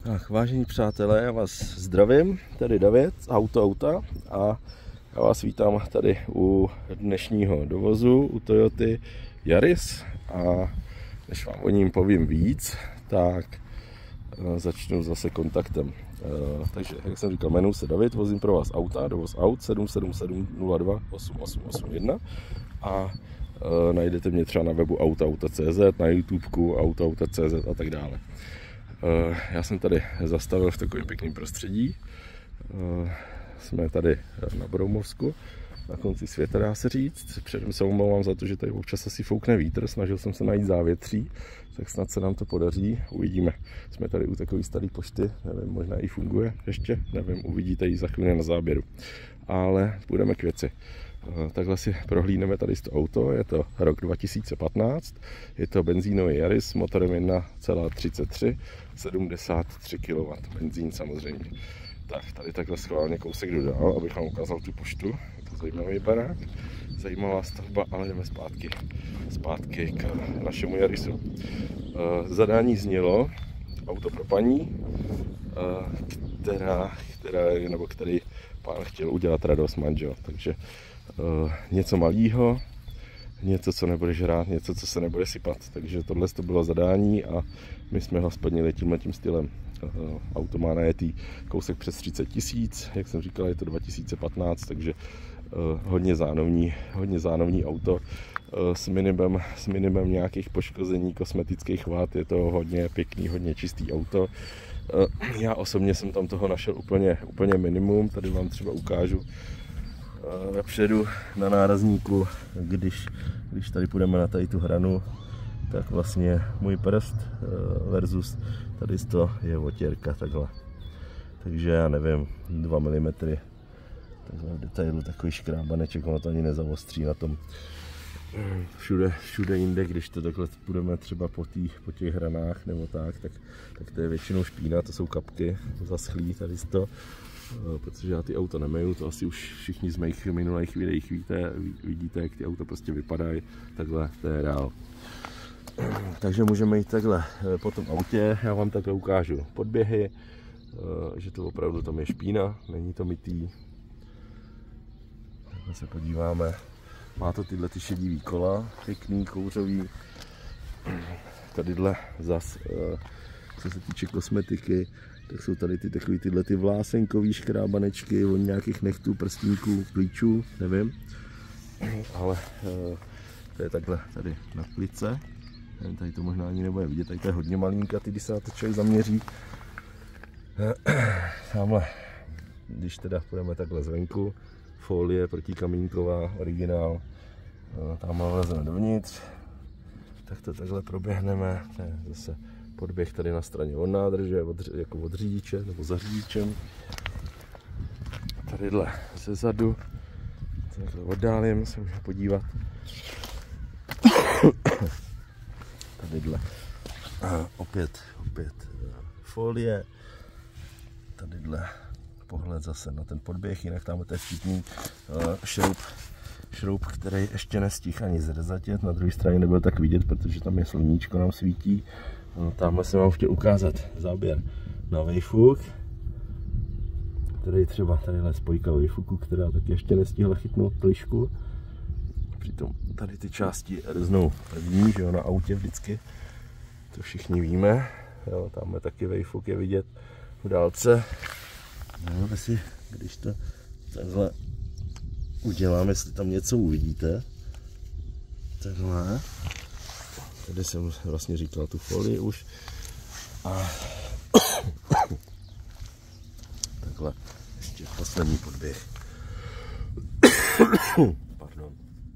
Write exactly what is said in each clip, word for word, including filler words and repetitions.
Tak, vážení přátelé, já vás zdravím, tady David z Auto Auta a já vás vítám tady u dnešního dovozu u Toyoty Yaris a než vám o ním povím víc, tak začnu zase kontaktem. Takže, jak jsem říkal, jmenuji se David, vozím pro vás auta, dovoz aut sedm sedm sedm nula dva osm osm osm jedna a najdete mě třeba na webu autoauta tečka cé zet, na YouTubeku autoauta tečka cé zet a tak dále. Já jsem tady zastavil v takovém pěkném prostředí. Jsme tady na Broumovsku, na konci světa, dá se říct. Předem se omlouvám za to, že tady občas asi foukne vítr. Snažil jsem se najít závětří, tak snad se nám to podaří. Uvidíme. Jsme tady u takové staré pošty, nevím, možná i funguje ještě, nevím, uvidíte ji za chvíli na záběru. Ale půjdeme k věci. Takhle si prohlídneme tady to auto, je to rok dva tisíce patnáct, je to benzínový Yaris s motorem jedna celá třicet tři, sedmdesát tři kilowattů, benzín samozřejmě. Tak tady takhle schválně kousek dodal, abych vám ukázal tu poštu, je to zajímavý barák, zajímavá stavba, ale jdeme zpátky, zpátky k našemu Yarisu. Zadání znělo auto pro paní, která, která, nebo který pán chtěl udělat radost manžel, takže Uh, něco malého, něco, co nebude žrát, něco, co se nebude sypat. Takže tohle to bylo zadání a my jsme ho splnili tímhletím stylem. Uh, auto má najetý kousek přes třicet tisíc, jak jsem říkal, je to dva tisíce patnáct, takže uh, hodně zánovní, hodně zánovní auto uh, s minimem, s minimem nějakých poškození, kosmetických vád. Je to hodně pěkný, hodně čistý auto. Uh, já osobně jsem tam toho našel úplně, úplně minimum, tady vám třeba ukážu vepředu na nárazníku, když, když tady půjdeme na tady tu hranu, tak vlastně můj prst versus tady to je otěrka takhle. Takže já nevím, dva milimetry. Takhle v detailu takový škrábaneček, ono to ani nezavostří na tom. Všude, všude jinde, když to takhle půjdeme třeba po, tý, po těch hranách nebo tak, tak, tak to je většinou špína, to jsou kapky zaschlý tady to. Protože já ty auta nemeju, to asi už všichni z mých minulých videích víte, vidíte, jak ty auta prostě vypadají, takhle, to je reál. Takže můžeme jít takhle po tom autě, já vám takhle ukážu podběhy, že to opravdu tam je špína, není to mytý. Takhle se podíváme, má to tyhle ty šedivý kola, pěkný, kouřový, tadyhle zas, co se týče kosmetiky, tak jsou tady ty takový tyhle ty vlásenkový škrábanečky od nějakých nechtů, prstínků, klíčů, nevím. Ale to je takhle tady na plice. Tady to možná ani nebude vidět, tady to je hodně malinka, když se na to člověk zaměří. Tamhle, když teda půjdeme takhle zvenku, folie protikamínková, originál. Tamhle vlezeme dovnitř, tak to takhle proběhneme. To je zase podběh tady na straně od nádrže, od, jako od řidiče nebo za řidičem. Tadyhle ze zadu, takhle oddálím, se můžeme podívat. Tadyhle a opět, opět folie. Tadyhle pohled zase na ten podběh, jinak tam je vtipný šroub, šroub, který ještě nestihl ani zrezatět. Na druhé straně nebyl tak vidět, protože tam je sluníčko, nám svítí. No, tamhle jsem vám chtěl ukázat záběr na výfuk, který třeba tadyhle spojka výfuku, která taky ještě nestihla chytnout plišku. Přitom tady ty části rznou první, že jo, na autě vždycky, to všichni víme. Jo, tamhle taky výfuk je vidět v dálce. No, si, když to takhle udělám, jestli tam něco uvidíte. Takhle. Tady jsem vlastně říkal tu folii už. A takhle ještě poslední podběh. Pardon.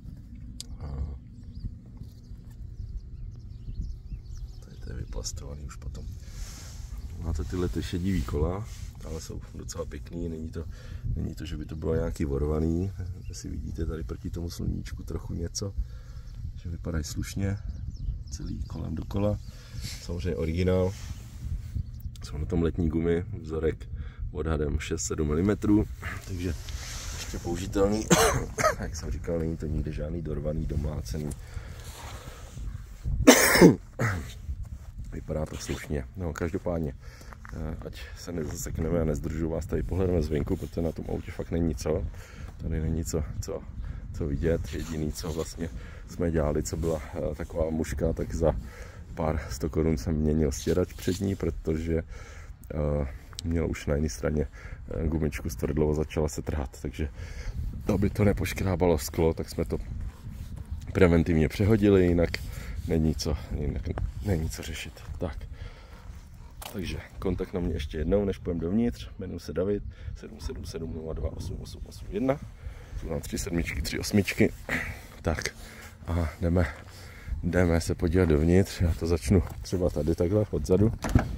Tady to je vyplastovaný už potom. Máte tyhle ty šedivý kola, ale jsou docela pěkný, není to, není to, že by to bylo nějaký vorovaný. Jestli vidíte tady proti tomu sluníčku trochu něco, že vypadají slušně. Celý kolem dokola, samozřejmě originál, jsou na tom letní gumy, vzorek odhadem šest sedm milimetrů, takže ještě použitelný, jak jsem říkal, není to nikde žádný dorvaný, domlácený, vypadá to slušně. No, každopádně ať se nezasekneme a nezdržuju vás tady pohledem zvenku, protože na tom autě fakt není co. Tady není co, co, co vidět. Jediný, co vlastně jsme dělali, co byla taková muška, tak za pár sto korun jsem měnil stěrač přední, protože uh, měl už na jiné straně gumičku stvrdlou a začala se trhat, takže aby to nepoškrábalo sklo, tak jsme to preventivně přehodili, jinak není co, jinak není co řešit. Tak. Takže kontakt na mě ještě jednou, než půjdeme dovnitř. Jmenuji se David, sedm sedm sedm nula dva osm osm osm jedna. Jsou tam tři sedmičky, tři osmičky. Tak a jdeme, jdeme se podívat dovnitř. Já to začnu třeba tady takhle odzadu.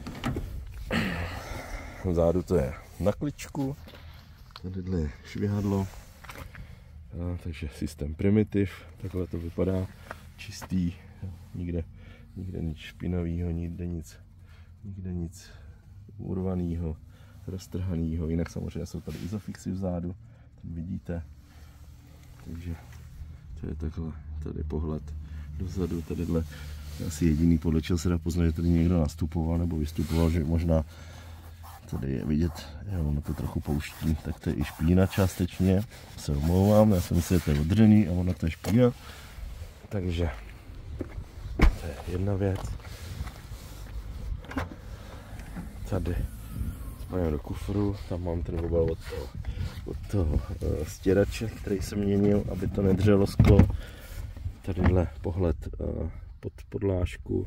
Vzadu to je na kličku. Tadyhle je švihadlo. A, takže systém primitiv. Takhle to vypadá. Čistý. Nikde, nikde nic špinavého, nikde nic. Nikde nic urvanýho, roztrhanýho, jinak samozřejmě jsou tady izofixy vzadu, tam vidíte, takže to je takhle, tady pohled dozadu, tadyhle asi jediný podle čeho se dá poznat, že tady někdo nastupoval nebo vystupoval, že možná tady je vidět, jo, ono to trochu pouští, tak to je i špína částečně, se omlouvám, já jsem myslel, že to je odřený a ono to je špína, takže to je jedna věc. Tady spojím do kufru, tam mám ten obal od toho, od toho uh, stěrače, který jsem měnil, aby to nedřelo sklo. Tadyhle pohled uh, pod podlážku.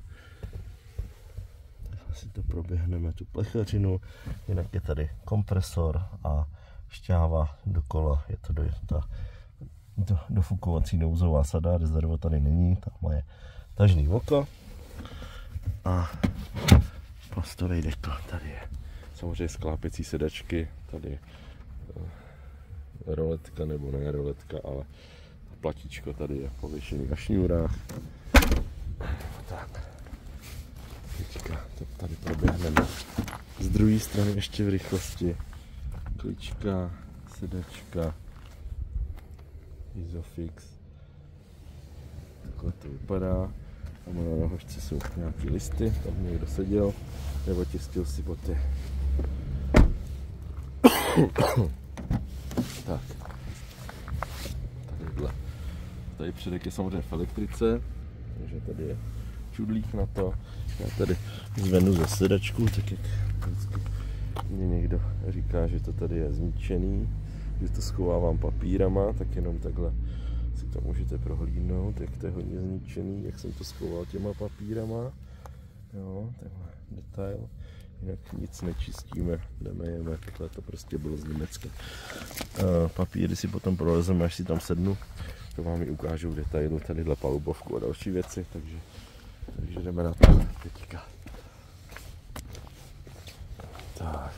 Asi to proběhneme tu plechařinu, jinak je tady kompresor a šťáva dokola, je to do, ta do, dofukovací nouzová sada, rezervo tady není, tam je tažný oko a plastový dekl, tady je samozřejmě sklápěcí sedačky, tady je roletka nebo ne roletka, ale platíčko tady je pověšený na šňůrách. Tak, teďka to tady proběhneme z druhé strany ještě v rychlosti. Klička, sedačka, Isofix, takhle to vypadá. Tam na nohožce jsou nějaké listy, tam někdo seděl, nebo tistil si boty. Tak. Tadyhle. Tady předek je samozřejmě v elektrice, takže tady je čudlík na to. Já tady zvenu ze sedačku, tak jak vždycky mě někdo říká, že to tady je zničený, že to schovávám papírama, tak jenom takhle si to můžete prohlídnout, jak to je hodně zničený, jak jsem to schoval těma papírama. Jo, tenhle detail. Jinak nic nečistíme, nemejeme, takhle to prostě bylo z Německa. Uh, papíry si potom prolezeme, až si tam sednu, to vám i ukážu v detailu, tadyhle palubovku a další věci, takže, takže jdeme na to teďka. Tak.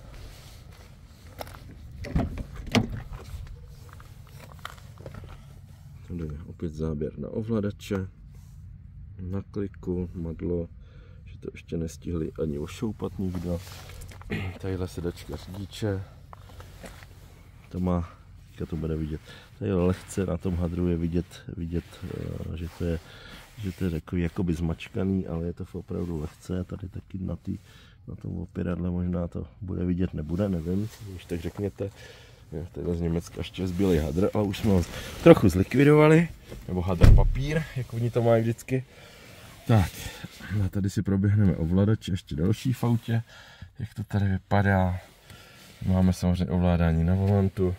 Tady je opět záběr na ovladače, na kliku, madlo, že to ještě nestihli ani ošoupat nikdo. Tadyhle sedačka řidiče, to má, teďka to bude vidět, tady lehce na tom hadru je vidět, vidět že to je, že to je takový jakoby zmačkaný, ale je to opravdu lehce, tady taky na, tý, na tom opěradle možná to bude vidět, nebude, nevím, když tak řekněte. Tady z Německa ještě zbylý hadr, ale už jsme ho trochu zlikvidovali, nebo hadr papír, jak oni to mají vždycky. Tak, a tady si proběhneme ovladač, ještě další v autě, jak to tady vypadá. Máme samozřejmě ovládání na volantu.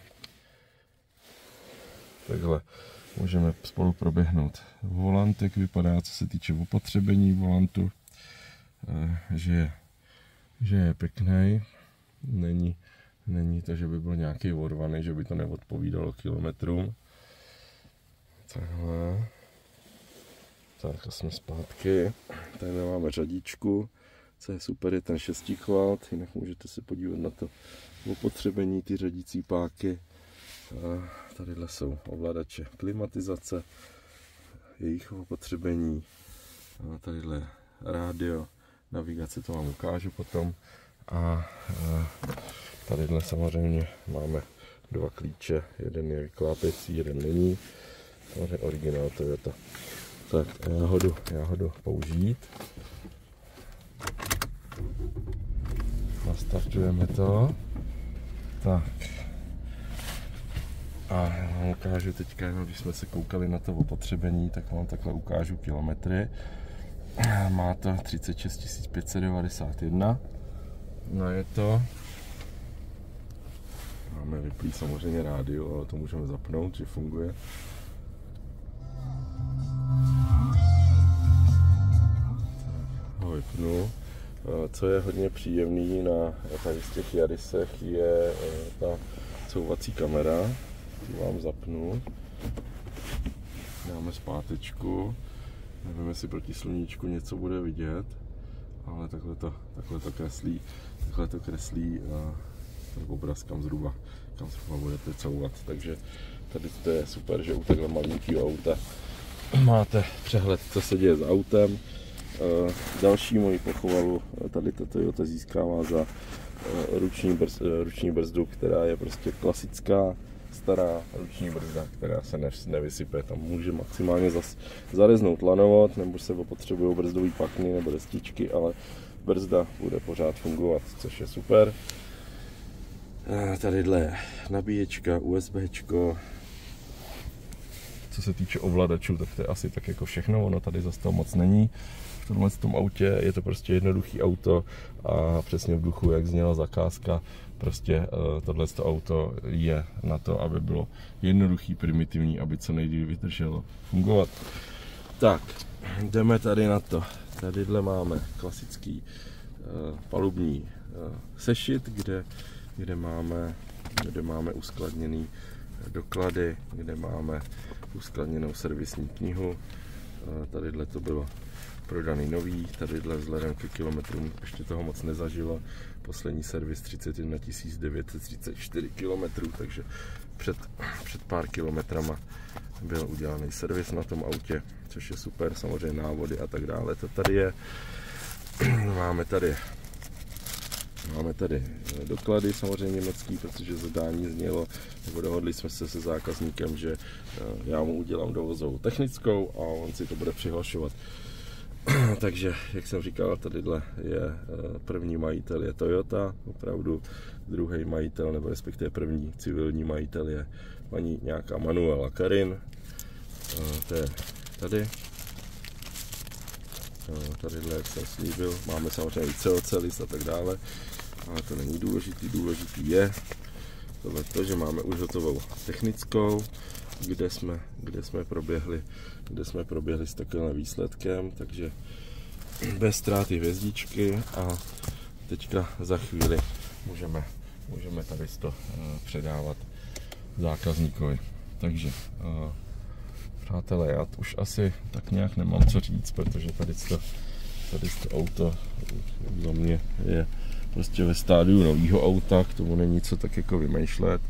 Takhle můžeme spolu proběhnout volant, jak vypadá, co se týče opotřebení volantu, že je, že je pěkný, není Není to, že by byl nějaký orvaný, že by to neodpovídalo kilometrům. Takhle. Tak a jsme zpátky. Tady máme řadičku. Co je super, je ten šestichvat. Jinak můžete se podívat na to opotřebení, ty řadící páky. A tadyhle jsou ovladače klimatizace, jejich opotřebení. A tadyhle rádio, navigace, to vám ukážu potom. A, a tadyhle samozřejmě máme dva klíče, jeden je vyklápěcí, jeden není. Samozřejmě originál Toyota. Tak já ho jdu, já ho jdu použít. Nastartujeme to. Tak. A já vám ukážu teďka, jenom když jsme se koukali na to opotřebení, tak vám takhle ukážu kilometry. Má to třicet šest tisíc pět set devadesát jedna. No je to. Máme vyplý samozřejmě rádio, ale to můžeme zapnout, že funguje. Tak, ho vypnu. Co je hodně příjemný na tady z těch Yarisech je ta couvací kamera. Tu vám zapnu. Dáme zpátečku. Nevím, jestli proti sluníčku něco bude vidět, ale takhle to, takhle to kreslí, takhle to kreslí ten obraz, kam zhruba, kam zhruba budete couvat. Takže tady to je super, že u takhle malinkého auta máte přehled, co se děje s autem. Další moji pochvalu, tady ta Toyota získává za ruční, brz, ruční brzdu, která je prostě klasická, stará ruční brzda, která se ne, nevysype. Tam může maximálně zas, zareznout lanovod, nebo se potřebují brzdový pakny nebo destičky, ale brzda bude pořád fungovat, což je super. Tadyhle je nabíječka, USBčko. Co se týče ovladačů, tak to je asi tak jako všechno, ono tady zase toho moc není. V tomhle tom autě je to prostě jednoduchý auto a přesně v duchu, jak zněla zakázka, prostě tohle auto je na to, aby bylo jednoduchý, primitivní, aby co nejdýl vydrželo fungovat. Tak, jdeme tady na to. Tadyhle máme klasický uh, palubní uh, sešit, kde, kde, máme, kde máme uskladněný doklady, kde máme uskladněnou servisní knihu. Uh, tadyhle to bylo prodaný nový, tadyhle vzhledem ke kilometrům ještě toho moc nezažilo. Poslední servis třicet jedna tisíc devět set třicet čtyři kilometrů, takže před, před pár kilometrama byl udělaný servis na tom autě, což je super, samozřejmě návody a tak dále. To tady je. Máme tady Máme tady doklady samozřejmě německý, protože zadání znělo, nebo dohodli jsme se se zákazníkem, že já mu udělám dovozovou technickou a on si to bude přihlašovat. Takže, jak jsem říkal, tadyhle je první majitel je Toyota, opravdu druhý majitel, nebo respektive první civilní majitel je paní nějaká Manuela Karin. To je tady. Tadyhle, jak jsem slíbil, máme samozřejmě C O C list a tak dále, ale to není důležitý, důležitý je tohle, že máme už hotovou technickou, kde jsme, kde jsme proběhli, kde jsme proběhli s takovým výsledkem, takže bez ztráty hvězdičky a teďka za chvíli můžeme, můžeme tady to předávat zákazníkovi. Takže přátelé, já už asi tak nějak nemám co říct, protože tady to, tady to auto za mě je prostě ve stádiu nového auta, k tomu není co tak jako vymýšlet.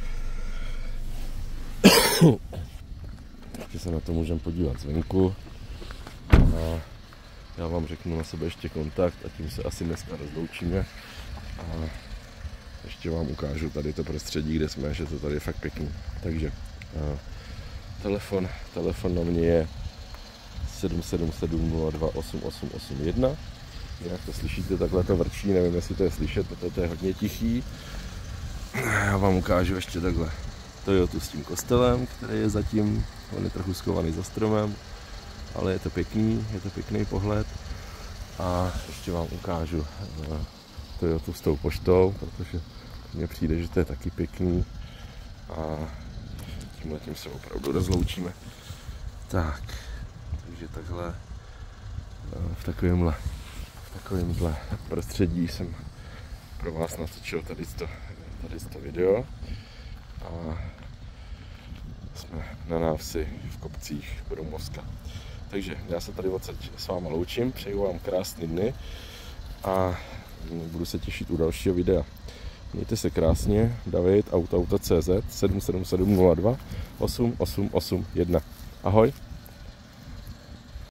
Ještě se na to můžeme podívat zvenku. A já vám řeknu na sebe ještě kontakt a tím se asi dneska rozloučíme. A ještě vám ukážu tady to prostředí, kde jsme, že to tady je fakt pěkný. Takže a, telefon, telefon na mě je sedm sedm sedm nula dva osm osm osm jedna. Jak to slyšíte, takhle to vrčí, nevím, jestli to je slyšet, protože to je hodně tichý. Já vám ukážu ještě takhle Toyotu s tím kostelem, který je zatím, on je trochu schovaný za stromem, ale je to pěkný, je to pěkný pohled. A ještě vám ukážu Toyotu s tou poštou, protože mně přijde, že to je taky pěkný. A tímhle tím se opravdu rozloučíme. Tak, takže takhle v takovémhle, v takovémhle prostředí jsem pro vás natočil tady to, tady to video. A jsme na návsi v kopcích Brumovska. Takže já se tady odsaď s váma loučím, přeju vám krásný dny a budu se těšit u dalšího videa. Mějte se krásně, David, autoauto tečka cé zet sedm sedm sedm nula dva osm osm osm jedna. Ahoj!